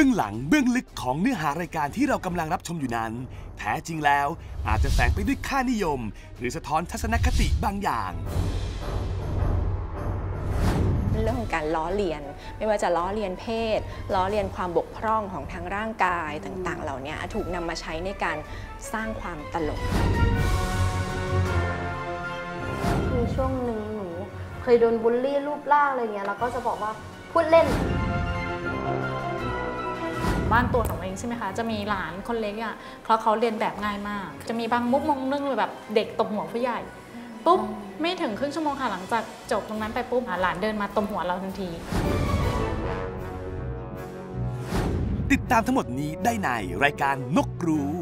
บื้องหลังเบื้องลึกของเนื้อหารายการที่เรากำลังรับชมอยู่นั้นแท้จริงแล้วอาจจะแฝงไปด้วยค่านิยมหรือสะท้อนทัศนคติบางอย่างเรื่องของการล้อเลียนไม่ว่าจะล้อเลียนเพศล้อเลียนความบกพร่องของทางร่างกายต่างๆเหล่านี้ถูกนำมาใช้ในการสร้างความตลกมีช่วงหนึ่งหนูเคยโดนบูลลี่รูปร่างอะไรเงี้ยแล้วก็จะบอกว่าพูดเล่นบ้านตัวของเองใช่ไหมคะจะมีหลานคนเล็กอ่ะเพราะเขาเรียนแบบง่ายมากจะมีบางมุกมองเรื่องแบบเด็กตบหัวผู้ใหญ่ปุ๊บไม่ถึงครึ่งชั่วโมงค่ะหลังจากจบตรงนั้นไปปุ๊บหลานเดินมาตบหัวเราทันทีติดตามทั้งหมดนี้ได้ในรายการนกรู้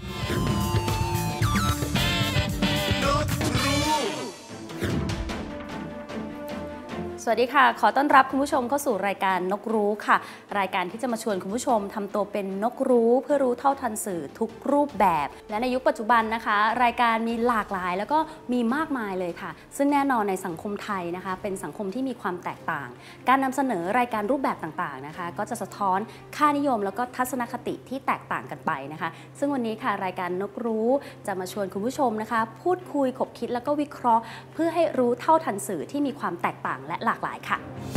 สวัสดีค่ะขอต้อนรับคุณผู้ชมเข้าสู่รายการนกรู้ค่ะรายการที่จะมาชวนคุณผู้ชมทำตัวเป็นนกรู้เพื่อรู้เท่าทันสื่อทุกรูปแบบและในยุคปัจจุบันนะคะรายการมีหลากหลายแล้วก็มีมากมายเลยค่ะซึ่งแน่นอนในสังคมไทยนะคะเป็นสังคมที่มีความแตกต่างการนำเสนอรายการรูปแบบต่างๆนะคะก็จะสะท้อนค่านิยมแล้วก็ทัศนคติที่แตกต่างกันไปนะคะซึ่งวันนี้ค่ะรายการนกรู้จะมาชวนคุณผู้ชมนะคะพูดคุยขบคิดแล้วก็วิเคราะห์เพื่อให้รู้เท่าทันสื่อที่มีความแตกต่างและหลากหลายค่ะ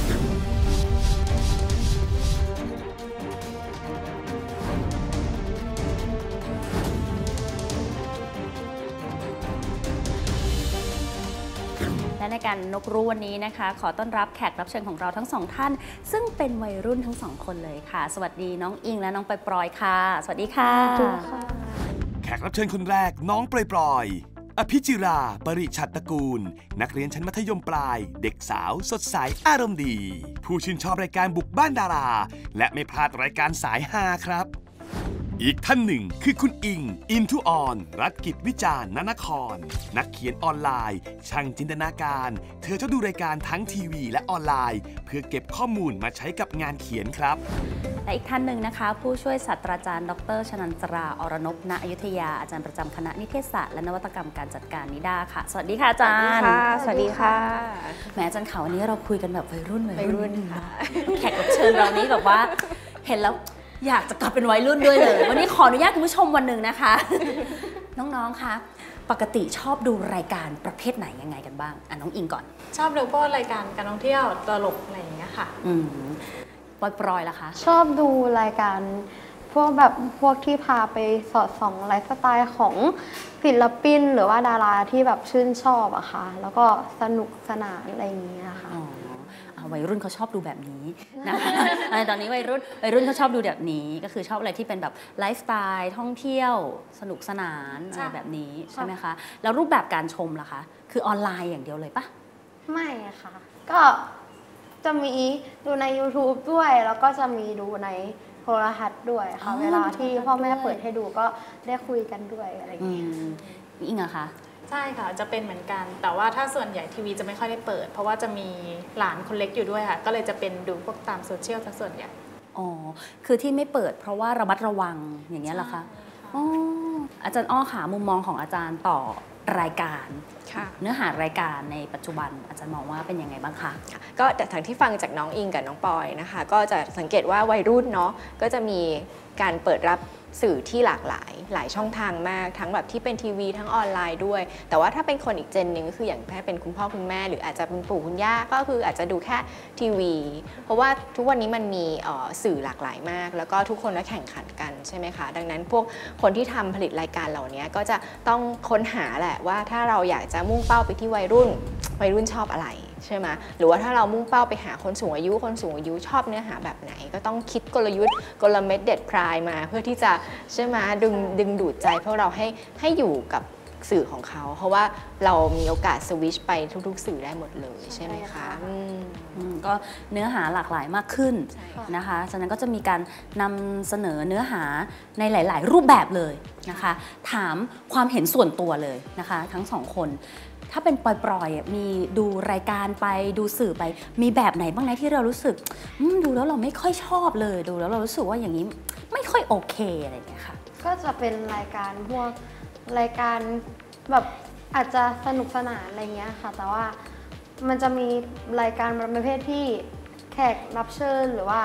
และในการนกรู้วันนี้นะคะขอต้อนรับแขกรับเชิญของเราทั้งสองท่านซึ่งเป็นวัยรุ่นทั้งสองคนเลยค่ะสวัสดีน้องอิงและน้องปลอยค่ะสวัสดีค่ะแขกรับเชิญคนแรกน้องปลอยอภิจิรา ปริฉัตรตระกูลนักเรียนชั้นมัธยมปลายเด็กสาวสดใสอารมณ์ดีผู้ชื่นชอบรายการบุกบ้านดาราและไม่พลาดรายการสายฮาครับอีกท่านหนึ่งคือคุณอิงอินทุออนรัฐกิจวิจารณ์นครนักเขียนออนไลน์ช่างจินตนาการเธอชอบดูรายการทั้งทีวีและออนไลน์เพื่อเก็บข้อมูลมาใช้กับงานเขียนครับและอีกท่านหนึ่งนะคะผู้ช่วยศาสตราจารย์ดร.ชนันตราอรนพ ณ อยุธยาอาจารย์ประจำคณะนิเทศศาสตร์และนวัตกรรมการจัดการนิด้าค่ะสวัสดีค่ะอาจารย์สวัสดีค่ะแหมอาจารย์ข่าววันนี้เราคุยกันแบบวัยรุ่นค่ะแขกรับเชิญเรานี้แบบว่าเห็นแล้วอยากจะกลับเป็นวัยรุ่นด้วยเลยวันนี้ขออนุญาตคุณผู้ชมวันหนึ่งนะคะน้องๆคะปกติชอบดูรายการประเภทไหนยังไงกันบ้างน้องอิงก่อนชอบดูพวกรายการการท่องเที่ยวตลกอะไรอย่างเงี้ยค่ะปลอยล่ะคะชอบดูรายการพวกที่พาไปสอดส่องไลฟ์สไตล์ของศิลปินหรือว่าดาราที่แบบชื่นชอบอะค่ะแล้วก็สนุกสนานอะไรอย่างเงี้ยค่ะวัยรุ่นเขาชอบดูแบบนี้นะคะตอนนี้วัยรุ่นเขาชอบดูแบบนี้ก็คือชอบอะไรที่เป็นแบบไลฟ์สไตล์ท่องเที่ยวสนุกสนานอะไรแบบนี้ใช่ไหมคะแล้วรูปแบบการชมล่ะคะคือออนไลน์อย่างเดียวเลยปะไม่ค่ะก็จะมีดูใน YouTube ด้วยแล้วก็จะมีดูในโทรทัศน์ด้วยค่ะเวลาที่พ่อแม่เปิดให้ดูก็ได้คุยกันด้วยอะไรอย่างเงี้ยอิงอะคะใช่ค่ะจะเป็นเหมือนกันแต่ว่าถ้าส่วนใหญ่ทีวีจะไม่ค่อยได้เปิดเพราะว่าจะมีหลานคนเล็กอยู่ด้วยค่ะก็เลยจะเป็นดูพวกตามโซเชียลซะส่วนใหญ่คือที่ไม่เปิดเพราะว่าระมัดระวังอย่างเงี้ยเหรอคะอาจารย์อ้อค่ะมุมมองของอาจารย์ต่อรายการเนื้อหารายการในปัจจุบันอาจารย์มองว่าเป็นยังไงบ้างคะก็แต่ทางที่ฟังจากน้องอิงกับน้องปอยนะคะก็จะสังเกตว่าวัยรุ่นเนาะก็จะมีการเปิดรับสื่อที่หลากหลายช่องทางมากทั้งแบบที่เป็นทีวีทั้งออนไลน์ด้วยแต่ว่าถ้าเป็นคนอีกเจนหนึ่งก็คืออย่างถ้าเป็นคุณพ่อคุณแม่หรืออาจจะเป็นปู่คุณย่าก็คืออาจจะดูแค่ทีวีเพราะว่าทุกวันนี้มันมีสื่อหลากหลายมากแล้วก็ทุกคนก็แข่งขันกันใช่ไหมคะดังนั้นพวกคนที่ทำผลิตรายการเหล่านี้ก็จะต้องค้นหาแหละว่าถ้าเราอยากจะมุ่งเป้าไปที่วัยรุ่นชอบอะไรใช่ไหมหรือว่าถ้าเรามุ่งเป้าไปหาคนสูงอายุชอบเนื้อหาแบบไหนก็ต้องคิดกลยุทธ์กลเม็ดเด็ดพรายมาเพื่อที่จะใช่ไหมดึงดูดใจพวกเราให้อยู่กับสื่อของเขาเพราะว่าเรามีโอกาสสวิชไปทุกๆสื่อได้หมดเลยใช่ไหมคะก็เนื้อหาหลากหลายมากขึ้นนะคะฉะนั้นก็จะมีการนำเสนอเนื้อหาในหลายๆรูปแบบเลยนะคะถามความเห็นส่วนตัวเลยนะคะทั้งสองคนถ้าเป็นปล่อยๆมีดูรายการไปดูสื่อไปมีแบบไหนบ้างนะที่เรารู้สึกดูแล้วเราไม่ค่อยชอบเลยดูแล้วเรารู้สึกว่าอย่างนี้ไม่ค่อยโอเคอะไรอย่างเงี้ยค่ะก็จะเป็นรายการพวกรายการแบบอาจจะสนุกสนานอะไรเงี้ยค่ะแต่ว่ามันจะมีรายการประเภทที่แขกรับเชิญหรือว่า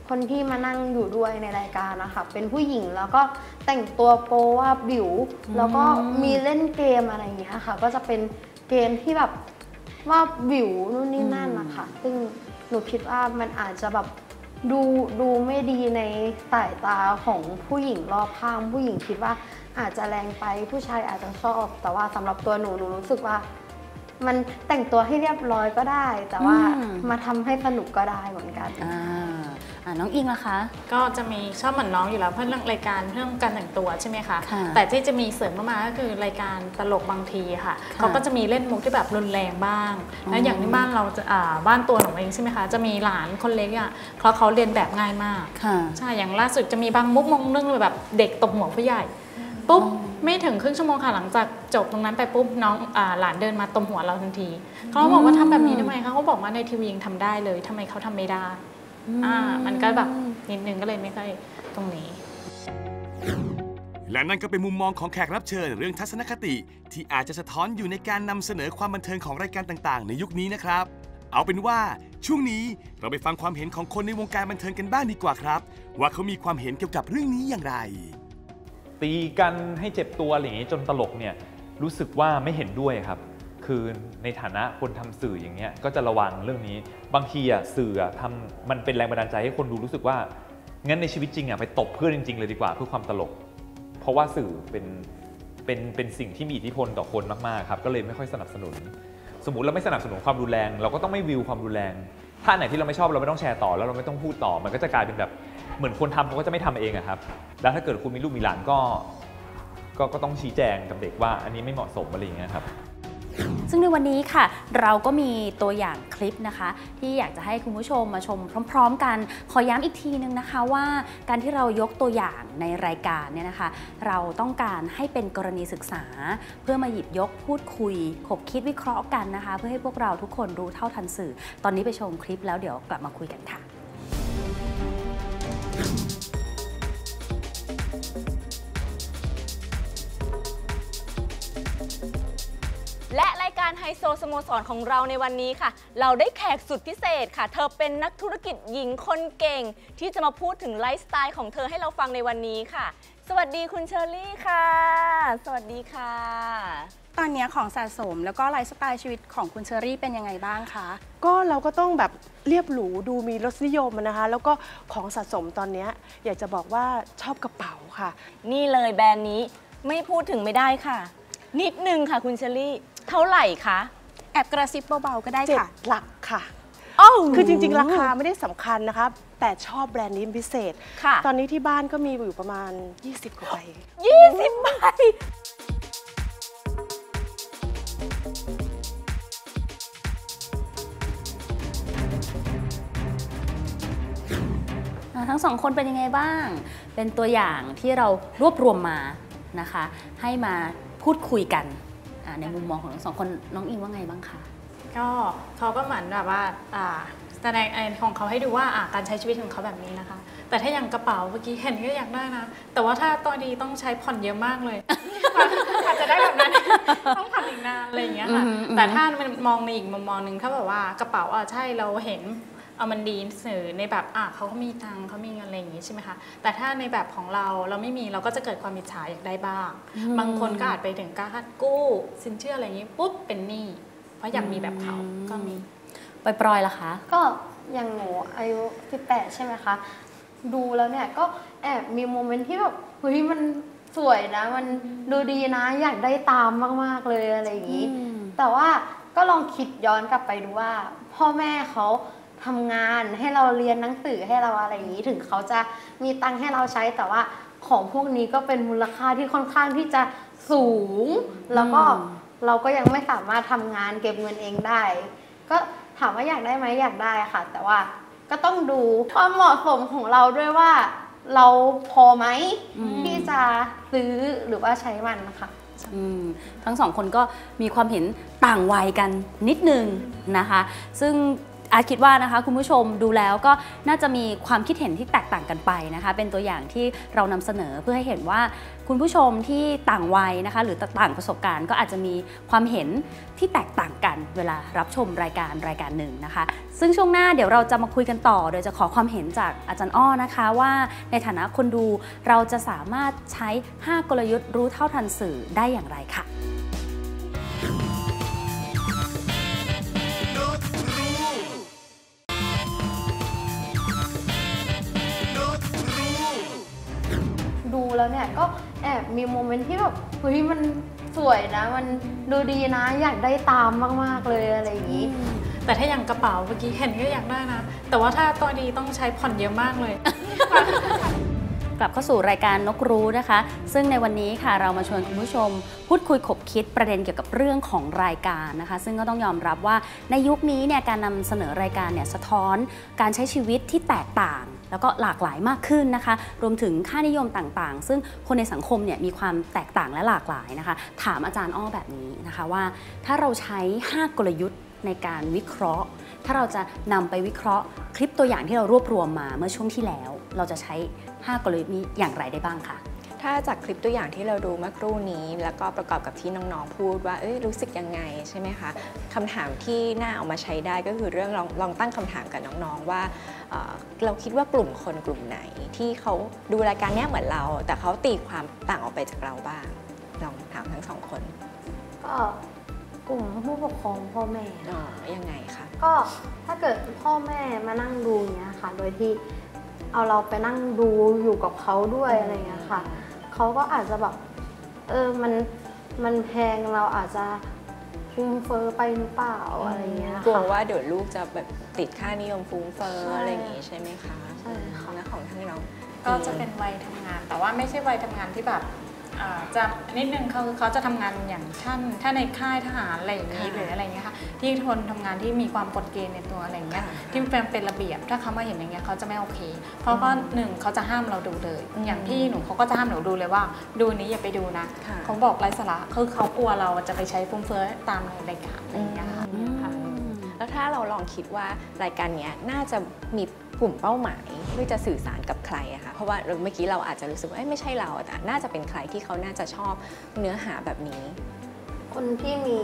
คนที่มานั่งอยู่ด้วยในรายการนะคะเป็นผู้หญิงแล้วก็แต่งตัวโป๊ว่าบิวแล้วก็มีเล่นเกมอะไรอย่างเงี้ยค่ะก็จะเป็นเกมที่แบบว่าบิวนู่นนี่นั่นนะคะซึ่งหนูคิดว่ามันอาจจะแบบดูไม่ดีในสายตาของผู้หญิงรอบข้างผู้หญิงคิดว่าอาจจะแรงไปผู้ชายอาจจะชอบแต่ว่าสำหรับตัวหนูรู้สึกว่ามันแต่งตัวให้เรียบร้อยก็ได้แต่ว่ามาทำให้สนุกก็ได้เหมือนกันน้องอิงล่ะคะก็จะมีชอบเหมือนน้องอยู่แล้วเพื่อเรื่องรายการเรื่องการแต่งตัวใช่ไหมคะแต่ที่จะมีเสริมมาก็คือรายการตลกบางทีค่ะเขาก็จะมีเล่นมุกที่แบบรุนแรงบ้างแล้วอย่างที่บ้านเราจะบ้านตัวหนูเองใช่ไหมคะจะมีหลานคนเล็กเขาเรียนแบบง่ายมากใช่อย่างล่าสุดจะมีบางมุกมงเรื่องแบบเด็กตบหัวผู้ใหญ่ปุ๊บไม่ถึงครึ่งชั่วโมงค่ะหลังจากจบตรงนั้นไปปุ๊บน้องหลานเดินมาตบหัวเราทันทีเขาบอกว่าทำแบบนี้ทำไมเขาบอกว่าในทีวียังทำได้เลยทำไมเขาทำไม่ได้มันก็แบบนิดนึงก็เลยไม่ค่อยตรงนี้และนั่นก็เป็นมุมมองของแขกรับเชิญเรื่องทัศนคติที่อาจจะสะท้อนอยู่ในการนำเสนอความบันเทิงของรายการต่างๆในยุคนี้นะครับเอาเป็นว่าช่วงนี้เราไปฟังความเห็นของคนในวงการบันเทิงกันบ้างดีกว่าครับว่าเขามีความเห็นเกี่ยวกับเรื่องนี้อย่างไรตีกันให้เจ็บตัวอะไรอย่างนี้จนตลกเนี่ยรู้สึกว่าไม่เห็นด้วยครับคือในฐานะคนทำสื่ออย่างเงี้ยก็จะระวังเรื่องนี้บางทีสื่อทำมันเป็นแรงบันดาลใจให้คนดูรู้สึกว่างั้นในชีวิตจริงไปตบเพื่อนจริงๆเลยดีกว่าเพื่อความตลกเพราะว่าสื่อเป็นสิ่งที่มีอิทธิพลต่อคนมากๆครับก็เลยไม่ค่อยสนับสนุนสมมุติเราไม่สนับสนุนความรุนแรงเราก็ต้องไม่วิวความรุนแรงถ้าไหนที่เราไม่ชอบเราไม่ต้องแชร์ต่อแล้วเราไม่ต้องพูดต่อมันก็จะกลายเป็นแบบเหมือนคนทำเขาก็จะไม่ทำเองครับแล้วถ้าเกิดคุณมีลูกมีหลานก็ต้องชี้แจงกับเด็กว่าอันนี้ไม่เหมาะสมอะไรอย่างเงี้ยครับซึ่งในวันนี้ค่ะเราก็มีตัวอย่างคลิปนะคะที่อยากจะให้คุณผู้ชมมาชมพร้อมๆกันขอย้ำอีกทีนึงนะคะว่าการที่เรายกตัวอย่างในรายการเนี่ยนะคะเราต้องการให้เป็นกรณีศึกษาเพื่อมาหยิบยกพูดคุยขบคิดวิเคราะห์กันนะคะเพื่อให้พวกเราทุกคนรู้เท่าทันสื่อตอนนี้ไปชมคลิปแล้วเดี๋ยวกลับมาคุยกันค่ะและรายการไฮโซสโมสรของเราในวันนี้ค่ะเราได้แขกสุดพิเศษค่ะเธอเป็นนักธุรกิจหญิงคนเก่งที่จะมาพูดถึงไลฟ์สไตล์ของเธอให้เราฟังในวันนี้ค่ะสวัสดีคุณเชอรี่ค่ะสวัสดีค่ะตอนนี้ของสะสมแล้วก็ไลฟ์สไตล์ชีวิตของคุณเชอรี่เป็นยังไงบ้างคะก็เราก็ต้องแบบเรียบหรูดูมีรสนิยมนะคะแล้วก็ของสะสมตอนนี้อยากจะบอกว่าชอบกระเป๋าค่ะนี่เลยแบรนด์นี้ไม่พูดถึงไม่ได้ค่ะนิดนึงค่ะคุณเชอรี่เท่าไหร่คะแอบกระซิบเบาๆก็ได้ค่ะ 7 หลักค่ะคือจริงๆราคาไม่ได้สำคัญนะคะแต่ชอบแบรนด์นี้พิเศษตอนนี้ที่บ้านก็มีอยู่ประมาณ20 กว่าใบ 20 ใบทั้งสองคนเป็นยังไงบ้างเป็นตัวอย่างที่เรารวบรวมมานะคะให้มาพูดคุยกันในมุมมองของทั้งสองคนน้องอิงว่าไงบ้างคะก็เขาก็เหมือนแบบว่าแสดงของเขาให้ดูว่าการใช้ชีวิตของเขาแบบนี้นะคะแต่ถ้าอย่างกระเป๋าเมื่อกี้เห็นก็อยากได้นะแต่ว่าถ้าตอนนี้ต้องใช้ผ่อนเยอะมากเลยอาจจะได้แบบนั้นต้องผ่อนอีกนานอะไรอย่างเงี้ยค่ะแต่ถ้ามันมองในอีกมุมมองหนึ่งถ้าแบบว่ากระเป๋าใช่เราเห็นมันดีสื่อในแบบเขามีตังเขามีเงินอะไรอย่างงี้ใช่ไหมคะแต่ถ้าในแบบของเราไม่มีเราก็จะเกิดความอิจฉาอยากได้บ้างบางคนก็อาจไปถึงการกู้สินเชื่ออะไรอย่างงี้ปุ๊บเป็นหนี้เพราะอยากมีแบบเขาก็มีปล่อยล่ะคะก็อย่างหนูอายุ18ใช่ไหมคะดูแล้วเนี่ยก็แอบมีโมเมนต์ที่แบบเฮ้ยมันสวยนะมันดูดีนะอยากได้ตามมากๆเลยอะไรอย่างนี้แต่ว่าก็ลองคิดย้อนกลับไปดูว่าพ่อแม่เขาทำงานให้เราเรียนหนังสือให้เราอะไรอย่างนี้ถึงเขาจะมีตังค์ให้เราใช้แต่ว่าของพวกนี้ก็เป็นมูลค่าที่ค่อนข้างที่จะสูงแล้วก็เราก็ยังไม่สามารถทำงานเก็บเงินเองได้ก็ถามว่าอยากได้ไหมอยากได้ค่ะแต่ว่าก็ต้องดูความเหมาะสมของเราด้วยว่าเราพอไหมที่จะซื้อหรือว่าใช้มันนะคะทั้งสองคนก็มีความเห็นต่างวัยกันนิดนึงนะคะซึ่งอาคิดว่านะคะคุณผู้ชมดูแล้วก็น่าจะมีความคิดเห็นที่แตกต่างกันไปนะคะเป็นตัวอย่างที่เรานำเสนอเพื่อให้เห็นว่าคุณผู้ชมที่ต่างวัยนะคะหรือต่างประสบการณ์ก็อาจจะมีความเห็นที่แตกต่างกันเวลารับชมรายการหนึ่งนะคะซึ่งช่วงหน้าเดี๋ยวเราจะมาคุยกันต่อโดยจะขอความเห็นจากอาจารย์อ้อนะคะว่าในฐานะคนดูเราจะสามารถใช้5กลยุทธ์รู้เท่าทันสื่อได้อย่างไรค่ะดูแล้วเนี่ยก็แอบมีโมเมนต์ที่แบบเฮ้ยมันสวยนะมันดูดีนะอยากได้ตามมากๆเลยอะไรอย่างนี้แต่ถ้าอย่างกระเป๋าเมื่อกี้เห็นก็อยากได้นะแต่ว่าถ้าตอนนี้ต้องใช้ผ่อนเยอะมากเลยกลับเข้าสู่รายการนกรู้นะคะซึ่งในวันนี้ค่ะเรามาชวนคุณผู้ชมพูดคุยขบคิดประเด็นเกี่ยวกับเรื่องของรายการนะคะซึ่งก็ต้องยอมรับว่าในยุคนี้เนี่ยการนำเสนอรายการเนี่ยสะท้อนการใช้ชีวิตที่แตกต่างแล้วก็หลากหลายมากขึ้นนะคะรวมถึงค่านิยมต่างๆซึ่งคนในสังคมเนี่ยมีความแตกต่างและหลากหลายนะคะถามอาจารย์อ้อแบบนี้นะคะว่าถ้าเราใช้5กลยุทธ์ในการวิเคราะห์ถ้าเราจะนำไปวิเคราะห์คลิปตัวอย่างที่เรารวบรวมมาเมื่อช่วงที่แล้วเราจะใช้5กลยุทธ์นี้อย่างไรได้บ้างคะถ้าจากคลิปตัวอย่างที่เราดูเมื่อครู่นี้แล้วก็ประกอบกับที่น้องๆพูดว่ารู้สึกยังไงใช่ไหมคะคำถามที่น่าเอามาใช้ได้ก็คือเรื่องลองตั้งคำถามกับน้องๆว่าเราคิดว่ากลุ่มคนกลุ่มไหนที่เขาดูรายการนี้เหมือนเราแต่เขาตีความต่างออกไปจากเราบ้างลองถามทั้งสองคนก็กลุ่มผู้ปกครองพ่อแม่ยังไงคะก็ถ้าเกิดพ่อแม่มานั่งดูเนี้ยค่ะโดยที่เอาเราไปนั่งดูอยู่กับเขาด้วยอะไรเงี้ยค่ะเขาก็อาจจะแบบมันแพงเราอาจจะฟุ้งเฟ้อไปหรือเปล่าอะไรเงี้ยกลัวว่าเดี๋ยวลูกจะแบบติดค่านิยมฟุ้งเฟ้ออะไรอย่างงี้ใช่ไหมคะใช่ค่ะและของทั้งเราก็จะเป็นวัยทำงานแต่ว่าไม่ใช่วัยทำงานที่แบบจะนิดนึงเขาจะทำงานอย่างถ้าในค่ายทหารอะไรอย่างนี้หรืออะไรเงี้ยค่ะที่ทนทำงานที่มีความกฎเกณฑ์ในตัวอะไรเงี้ยที่เป็นระเบียบถ้าเขามาเห็นอย่างเงี้ยเขาจะไม่โอเคเพราะว่า1เขาจะห้ามเราดูเลยอย่างพี่หนูเขาก็จะห้ามหนูดูเลยว่าดูนี้อย่าไปดูนะเขาบอกไร้สาระคือเขากลัวเราจะไปใช้ฟุ้งเฟ้อตามในรายการอะไรเงี้ยค่ะแล้วถ้าเราลองคิดว่ารายการนี้น่าจะมีกลุ่มเป้าหมายที่จะสื่อสารกับใครอะคะเพราะว่าเมื่อกี้เราอาจจะรู้สึกว่าไม่ใช่เราแต่น่าจะเป็นใครที่เขาน่าจะชอบเนื้อหาแบบนี้คนที่มี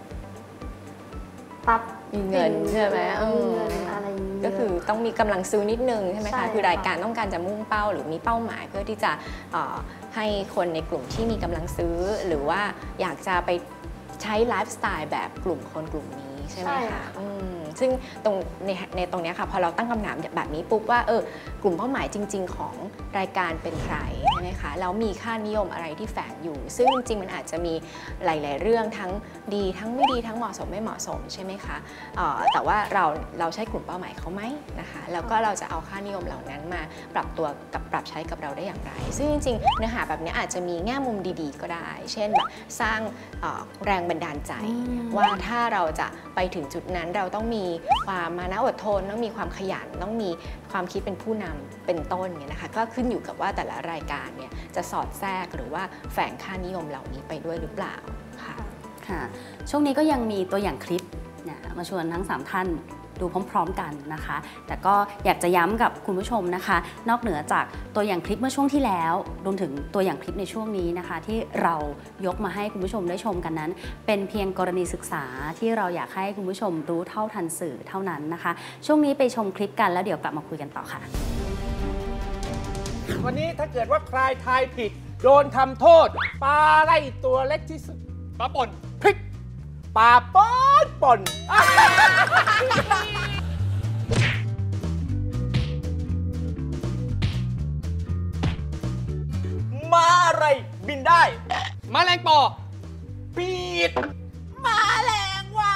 ทรัพย์มีเงินใช่ไหมอะไรก็คือต้องมีกำลังซื้อนิดนึงใช่ไหมคะคือรายการต้องการจะมุ่งเป้าหรือมีเป้าหมายเพื่อที่จะให้คนในกลุ่มที่มีกำลังซื้อหรือว่าอยากจะไปใช้ไลฟ์สไตล์แบบกลุ่มคนกลุ่มนี้ใช่ไหมคะซึ่งในตรงนี้ค่ะพอเราตั้งคำถามแบบนี้ปุ๊บว่ากลุ่มเป้าหมายจริงๆของรายการเป็นใครใช่ไหมคะแล้วมีค่านิยมอะไรที่แฝงอยู่ซึ่งจริงๆมันอาจจะมีหลายๆเรื่องทั้งดีทั้งไม่ดีทั้งเหมาะสมไม่เหมาะสมใช่ไหมคะแต่ว่าเราใช้กลุ่มเป้าหมายเขาไหมนะคะแล้วก็เราจะเอาค่านิยมเหล่านั้นมาปรับตัวกับปรับใช้กับเราได้อย่างไรซึ่งจริงๆเนื้อหาแบบนี้อาจจะมีแง่มุมดีๆก็ได้เช่นแบบสร้างแรงบันดาลใจว่าถ้าเราจะไปถึงจุดนั้นเราต้องมีความมานะอดทนต้องมีความขยันต้องมีความคิดเป็นผู้นำเป็นต้นเนี่ยนะคะก็ขึ้นอยู่กับว่าแต่ละรายการเนี่ยจะสอดแทรกหรือว่าแฝงค่านิยมเหล่านี้ไปด้วยหรือเปล่าค่ะช่วงนี้ก็ยังมีตัวอย่างคลิปมาชวนทั้ง3ท่านดูพร้อมๆกันนะคะแต่ก็อยากจะย้ำกับคุณผู้ชมนะคะนอกเหนือจากตัวอย่างคลิปเมื่อช่วงที่แล้วรวมถึงตัวอย่างคลิปในช่วงนี้นะคะที่เรายกมาให้คุณผู้ชมได้ชมกันนั้นเป็นเพียงกรณีศึกษาที่เราอยากให้คุณผู้ชมรู้เท่าทันสื่อเท่านั้นนะคะช่วงนี้ไปชมคลิปกันแล้วเดี๋ยวกลับมาคุยกันต่อค่ะวันนี้ถ้าเกิดว่าใครทายผิดโดนทำโทษปลาไล่ตัวเล็กที่สุดปลาป่นพริกปลาป่นมาอะไรบินได้มาแรงปอปีดมาแรงว่า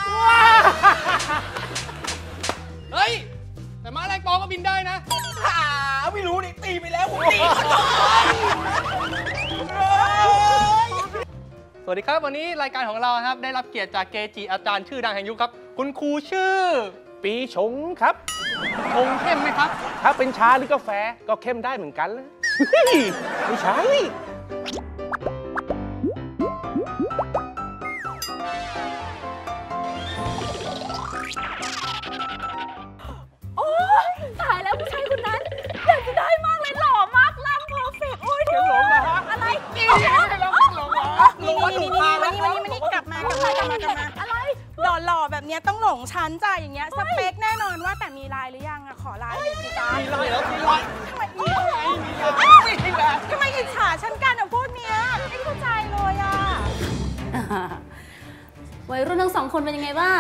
เฮ้ยแต่มาแรงปอก็บินได้นะไม่รู้นี่ตีไปแล้วผมตีสวัสดีครับวันนี้รายการของเราครับได้รับเกียรติจากเกจิอาจารย์ชื่อดังแห่งยุคครับคุณครูชื่อปีชงครับชงเข้มไหมครับถ้าเป็นชาหรือกาแฟก็เข้มได้เหมือนกันเลยไม่ใช่นี่กลับมาอะไรหล่อแบบนี้ต้องหลงฉันจ้ะอย่างเงี้ยสเปคแน่นอนว่าแต่มีลายหรือยังอะขอลายหน่อยสิจ๊ะมีลายแล้วมีลายทำไมอิจฉาฉันกันอะพวกเนี้ยไม่เข้าใจเลยอะวัยรุ่นทั้งสองคนเป็นยังไงบ้าง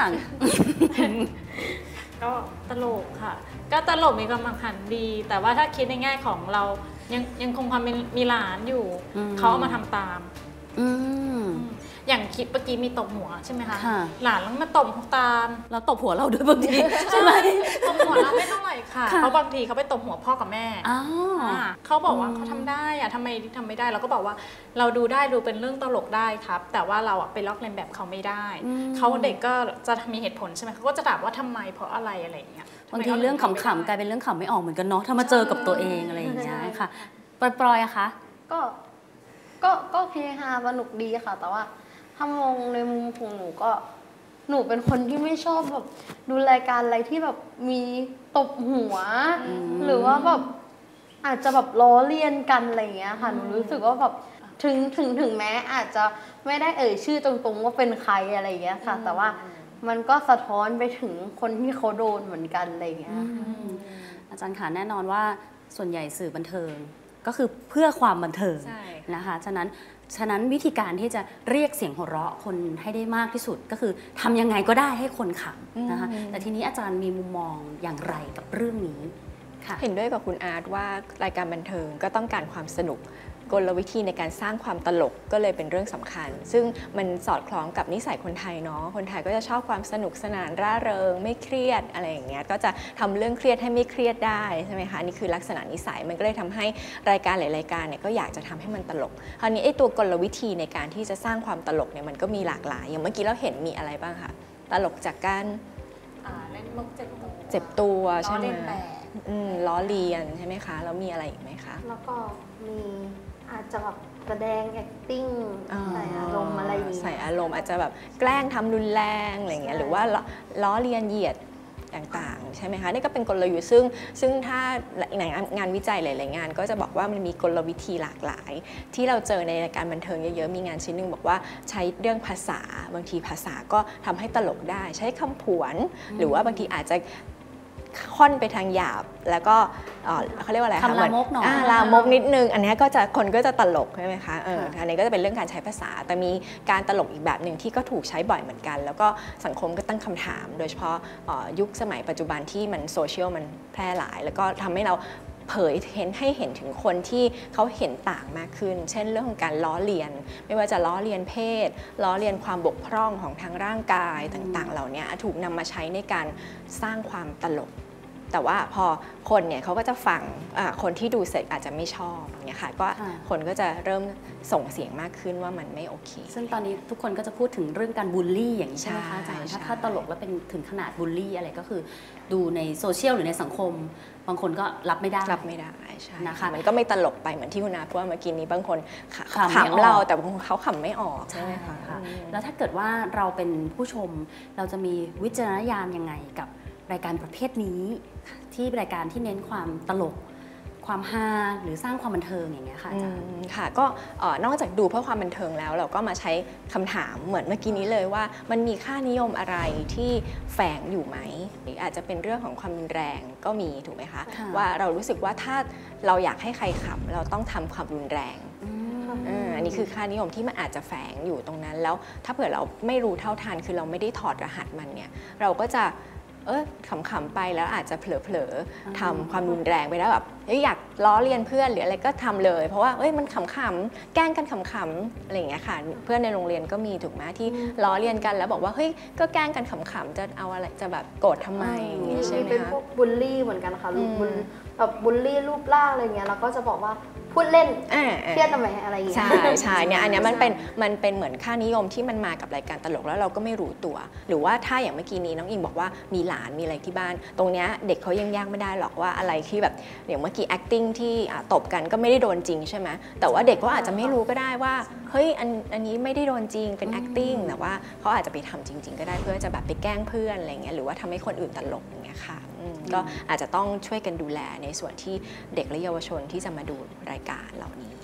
ก็ตลกค่ะก็ตลกมีความสำคัญดี แต่ว่าถ้าคิดในแง่ของเรายังคงความมีหลานอยู่เขาเอามาทำตามอย่างคิดเมื่อกี้มีตบหัวใช่ไหมคะหลานแล้วมาตบตามเราตบหัวเราด้วยบางทีใช่ไหมตบหัวเราไม่เท่าไหร่ค่ะเพราะบางทีเขาไปตบหัวพ่อกับแม่เขาบอกว่าเขาทำได้อะทำไมทำไม่ได้เราก็บอกว่าเราดูได้ดูเป็นเรื่องตลกได้ครับแต่ว่าเราอะไปลอกเลียนแบบเขาไม่ได้เขาเด็กก็จะมีเหตุผลใช่ไหมเขาก็จะถามว่าทำไมเพราะอะไรอะไรอย่างเงี้ยบางทีเรื่องขำๆกลายเป็นเรื่องขำไม่ออกเหมือนกันเนาะถ้ามาเจอกับตัวเองอะไรอย่างเงี้ยค่ะปลอยอะคะก็เฮฮาสนุกดีค่ะแต่ว่าถ้ามองในมุมของหนูเป็นคนที่ไม่ชอบแบบดูรายการอะไรที่แบบมีตบหัวหรือว่าแบบอาจจะแบบล้อเลียนกันอะไรอย่างเงี้ยค่ะหนูรู้สึกว่าแบบถึงแม้อาจจะไม่ได้ชื่อตรงๆว่าเป็นใครอะไรอย่างเงี้ยค่ะแต่ว่ามันก็สะท้อนไปถึงคนที่เขาโดนเหมือนกันอะไรอย่างเงี้ยอาจารย์ค่ะแน่นอนว่าส่วนใหญ่สื่อบันเทิงก็คือเพื่อความบันเทิงนะคะฉะนั้นวิธีการที่จะเรียกเสียงหัวเราะคนให้ได้มากที่สุดก็คือทำยังไงก็ได้ให้คนขำนะคะแต่ทีนี้อาจารย์มีมุมมองอย่างไรกับเรื่องนี้ค่ะเห็นด้วยกับคุณอาร์ตว่ารายการบันเทิงก็ต้องการความสนุกกลวิธีในการสร้างความตลกก็เลยเป็นเรื่องสำคัญซึ่งมันสอดคล้องกับนิสัยคนไทยเนาะคนไทยก็จะชอบความสนุกสนานร่าเริงไม่เครียดอะไรอย่างเงี้ยก็จะทำเรื่องเครียดให้ไม่เครียดได้ใช่ไหมคะนี่คือลักษณะนิสัยมันก็เลยทำให้รายการหลายรายการเนี่ยก็อยากจะทำให้มันตลกคราวนี้ไอ้ตัวกลวิธีในการที่จะสร้างความตลกเนี่ยมันก็มีหลากหลายอย่างเมื่อกี้เราเห็นมีอะไรบ้างคะตลกจากการเล่นมุกเจ็บตัวใช่ไหมล้อเลียนใช่ไหมคะแล้วมีอะไรอีกไหมคะแล้วก็มีอาจจะแบบแสดง acting ใส่อารมณ์อะไรอย่างเงี้ยใส่อารมณ์อาจจะแบบแกล้งทำรุนแรงอะไรอย่างเงี้ยหรือว่าล้อเลียนเหยียดต่างๆใช่ไหมคะนี่ก็เป็นกลยุทธ์ซึ่งถ้างานวิจัยหลายๆงานก็จะบอกว่ามันมีกลวิธีหลากหลายที่เราเจอในรายการบันเทิงเยอะๆมีงานชิ้นหนึ่งบอกว่าใช้เรื่องภาษาบางทีภาษาก็ทำให้ตลกได้ใช้คำผวนหรือว่าบางทีอาจจะค่อนไปทางหยาบแล้วก็เขาเรียกว่าอะไรคะลามกหน่อยลามกนิดนึงอันนี้ก็จะคนก็จะตลกใช่ไหมคะอันนี้ก็จะเป็นเรื่องการใช้ภาษาแต่มีการตลกอีกแบบหนึ่งที่ก็ถูกใช้บ่อยเหมือนกันแล้วก็สังคมก็ตั้งคำถามโดยเฉพาะยุคสมัยปัจจุบันที่มันโซเชียลมันแพร่หลายแล้วก็ทำให้เราเผยให้เห็นถึงคนที่เขาเห็นต่างมากขึ้นเช่นเรื่องของการล้อเลียนไม่ว่าจะล้อเลียนเพศล้อเลียนความบกพร่องของทางร่างกายต่างๆเหล่านี้ถูกนำมาใช้ในการสร้างความตลกแต่ว่าพอคนเนี่ยเขาก็จะฟังคนที่ดูเสร็จอาจจะไม่ชอบอย่างเงี้ยค่ะก็คนก็จะเริ่มส่งเสียงมากขึ้นว่ามันไม่โอเคซึ่งตอนนี้ทุกคนก็จะพูดถึงเรื่องการบูลลี่อย่างนี้ใช่ไหมคะอาจารย์ถ้าตลกแล้วเป็นถึงขนาดบูลลี่อะไรก็คือดูในโซเชียลหรือในสังคมบางคนก็รับไม่ได้ใช่นะคะมันก็ไม่ตลกไปเหมือนที่คุณอาพูดเมื่อกี้นี้บางคนขำเราแต่บางคนเขาขำไม่ออกใช่ไหมคะแล้วถ้าเกิดว่าเราเป็นผู้ชมเราจะมีวิจารณญาณยังไงกับรายการประเภทนี้ที่รายการที่เน้นความตลกความฮาหรือสร้างความบันเทิงอย่างเงี้ยค่ะอาจารย์ค่ะก็นอกจากดูเพื่อความบันเทิงแล้วเราก็มาใช้คำถามเหมือนเมื่อกี้นี้เลยว่ามันมีค่านิยมอะไรที่แฝงอยู่ไหมหรืออาจจะเป็นเรื่องของความรุนแรงก็มีถูกไหมคะว่าเรารู้สึกว่าถ้าเราอยากให้ใครขำเราต้องทำความรุนแรงอันนี้คือค่านิยมที่มันอาจจะแฝงอยู่ตรงนั้นแล้วถ้าเผื่อเราไม่รู้เท่าทันคือเราไม่ได้ถอดรหัสมันเนี่ยเราก็จะขำๆไปแล้วอาจจะเผลอๆทำความรุนแรงไปแล้วแบบอยากล้อเลียนเพื่อนหรืออะไรก็ทำเลยเพราะว่ามันขำๆแกล้งกันขำๆอะไรอย่างเงี้ยค่ะเพื่อนในโรงเรียนก็มีถูกไหมที่ล้อเลียนกันแล้วบอกว่าเฮ้ยก็แกล้งกันขำๆจะเอาอะไรจะแบบโกรธทำไมอย่างเงี้ยใช่ไหมคะเป็นพวกบูลลี่เหมือนกันค่ะแบบบูลลี่รูปร่างอะไรเงี้ยเราก็จะบอกว่าพูดเล่นเครียดทำไมอะไรอย่างเงี้ยใช่เนี่ยอันนี้มันเป็นเหมือนค่านิยมที่มันมากับรายการตลกแล้วเราก็ไม่รู้ตัวหรือว่าถ้าอย่างเมื่อกี้นี้น้องอิงบอกว่ามีหลานมีอะไรที่บ้านตรงเนี้ยเด็กเขายังแยกไม่ได้หรอกว่าอะไรที่แบบอย่างเมื่อกี้ acting ที่ตบกันก็ไม่ได้โดนจริงใช่ไหมแต่ว่าเด็กก็อาจจะไม่รู้ก็ได้ว่าเฮ้ยอันนี้ไม่ได้โดนจริงเป็น acting แต่ว่าเขาอาจจะไปทำจริงๆก็ได้เพื่อจะแบบไปแกล้งเพื่อนอะไรเงี้ยหรือว่าทำให้คนอื่นตลกอย่างเงี้ยค่ะก็อาจจะต้องช่วยกันดูแลในส่วนที่เด็กและเยาวชนที่จะมาดูรายการเหล่านี้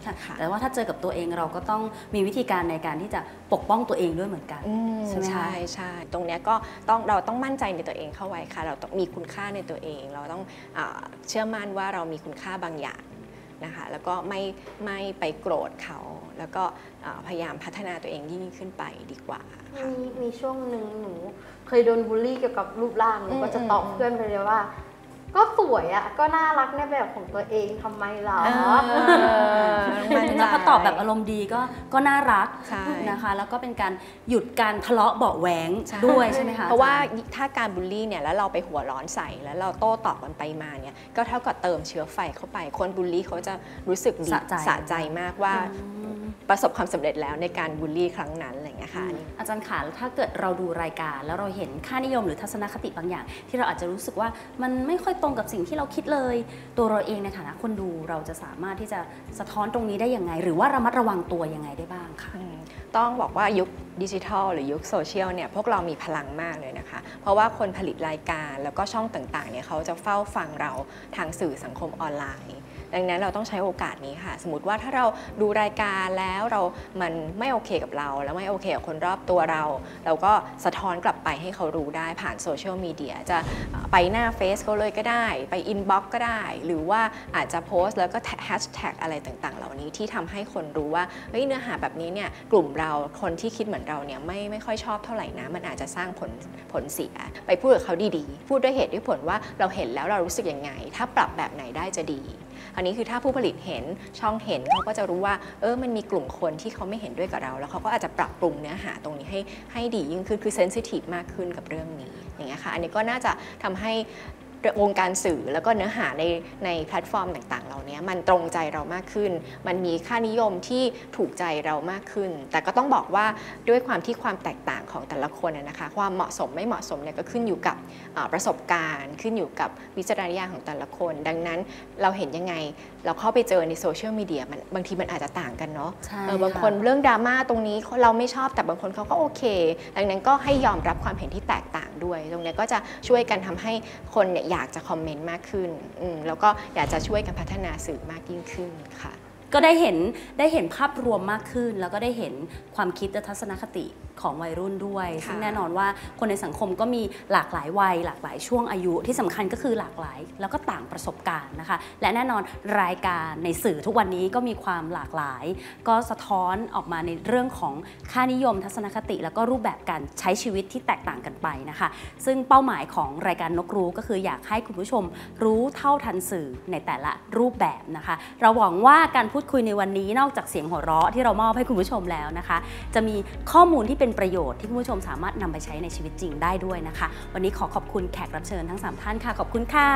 แต่ว่าถ้าเจอกับตัวเองเราก็ต้องมีวิธีการในการที่จะปกป้องตัวเองด้วยเหมือนกันใช่ไหมคะใช่ตรงนี้ก็เราต้องมั่นใจในตัวเองเข้าไว้ค่ะเราต้องมีคุณค่าในตัวเองเราต้องเชื่อมั่นว่าเรามีคุณค่าบางอย่างนะคะแล้วก็ไม่ไปโกรธเขาแล้วก็พยายามพัฒนาตัวเองยิ่งขึ้นไปดีกว่ามีช่วงหนึ่งหนูเคยโดนบูลลี่เกี่ยวกับรูปร่างหนูก็จะตอบเพื่อนไปเลยว่าก็สวยอ่ะก็น่ารักในแบบของตัวเองทำไมล่ะแล้วก็ตอบแบบอารมณ์ดีก็น่ารักนะคะแล้วก็เป็นการหยุดการทะเลาะเบาะแหวงด้วยใช่ไหมคะเพราะว่าถ้าการบูลลี่เนี่ยแล้วเราไปหัวร้อนใส่แล้วเราโต้ตอบกันไปมาเนี่ยก็เท่ากับเติมเชื้อไฟเข้าไปคนบูลลี่เขาจะรู้สึกดีสะใจมากว่าประสบความสำเร็จแล้วในการบูลลี่ครั้งนั้นอะไรอย่างเงี้ยค่ะอาจารย์ขาถ้าเกิดเราดูรายการแล้วเราเห็นค่านิยมหรือทัศนคติบางอย่างที่เราอาจจะรู้สึกว่ามันไม่ค่อยตรงกับสิ่งที่เราคิดเลยตัวเราเองในฐานะคนดูเราจะสามารถที่จะสะท้อนตรงนี้ได้ยังไงหรือว่าระมัดระวังตัวยังไงได้บ้างคะต้องบอกว่ายุคดิจิทัลหรือยุคโซเชียลเนี่ยพวกเรามีพลังมากเลยนะคะเพราะว่าคนผลิตรายการแล้วก็ช่องต่างๆเนี่ยเขาจะเฝ้าฟังเราทางสื่อสังคมออนไลน์ดังนั้นเราต้องใช้โอกาสนี้ค่ะสมมติว่าถ้าเราดูรายการแล้วมันไม่โอเคกับเราแล้วไม่โอเคกับคนรอบตัวเราก็สะท้อนกลับไปให้เขารู้ได้ผ่านโซเชียลมีเดียจะไปหน้าเฟซเขาเลยก็ได้ไปอินบ็อกซ์ก็ได้หรือว่าอาจจะโพสต์แล้วก็แฮชแท็กอะไรต่างๆเหล่านี้ที่ทำให้คนรู้ว่าเฮ้ยเนื้อหาแบบนี้เนี่ยกลุ่มเราคนที่คิดเหมือนเราเนี่ยไม่ค่อยชอบเท่าไหร่นะมันอาจจะสร้างผลเสียไปพูดกับเขาดีๆพูดด้วยเหตุด้วยผลว่าเราเห็นแล้วเรารู้สึกยังไงถ้าปรับแบบไหนได้จะดีอันนี้คือถ้าผู้ผลิตเห็นช่องเห็นเขาก็จะรู้ว่ามันมีกลุ่มคนที่เขาไม่เห็นด้วยกับเราแล้วเขาก็อาจจะปรับปรุงเนื้อหาตรงนี้ให้ดียิ่งขึ้นคือเซนซิทีฟมากขึ้นกับเรื่องนี้อย่างเงี้ยค่ะอันนี้ก็น่าจะทำให้วงการสื่อแล้วก็เนื้อหาในแพลตฟอร์มต่างๆเหล่านี้มันตรงใจเรามากขึ้นมันมีค่านิยมที่ถูกใจเรามากขึ้นแต่ก็ต้องบอกว่าด้วยความที่ความแตกต่างของแต่ละคนนะคะความเหมาะสมไม่เหมาะสมเนี่ยก็ขึ้นอยู่กับประสบการณ์ขึ้นอยู่กับวิจารณญาณของแต่ละคนดังนั้นเราเห็นยังไงเราเข้าไปเจอในโซเชียลมีเดียบางทีมันอาจจะต่างกันเนาะบางคนเรื่องดราม่าตรงนี้เราไม่ชอบแต่บางคนเขาก็โอเคดังนั้นก็ให้ยอมรับความเห็นที่แตกต่างด้วยตรงนี้ก็จะช่วยกันทำให้คนเนี่ยอยากจะคอมเมนต์มากขึ้นแล้วก็อยากจะช่วยกันพัฒนาสื่อมากยิ่งขึ้นค่ะก็ได้เห็นภาพรวมมากขึ้นแล้วก็ได้เห็นความคิดและทัศนคติของวัยรุ่นด้วยซึ่งแน่นอนว่าคนในสังคมก็มีหลากหลายวัยหลากหลายช่วงอายุที่สำคัญก็คือหลากหลายแล้วก็ต่างประสบการณ์นะคะและแน่นอนรายการในสื่อทุกวันนี้ก็มีความหลากหลายก็สะท้อนออกมาในเรื่องของค่านิยมทัศนคติแล้วก็รูปแบบการใช้ชีวิตที่แตกต่างกันไปนะคะซึ่งเป้าหมายของรายการนกรู้ก็คืออยากให้คุณผู้ชมรู้เท่าทันสื่อในแต่ละรูปแบบนะคะเราหวังว่าการพูดคุยในวันนี้นอกจากเสียงหัวเราะที่เรามอบให้คุณผู้ชมแล้วนะคะจะมีข้อมูลที่เป็นประโยชน์ที่คุณผู้ชมสามารถนำไปใช้ในชีวิตจริงได้ด้วยนะคะวันนี้ขอบคุณแขกรับเชิญทั้ง3ท่านค่ะขอบคุณค่ะ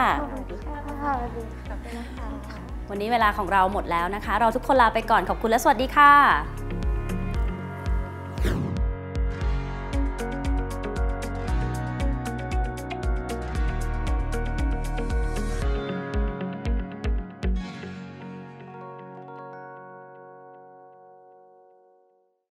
วันนี้เวลาของเราหมดแล้วนะคะเราทุกคนลาไปก่อนขอบคุณและสวัสดีค่ะ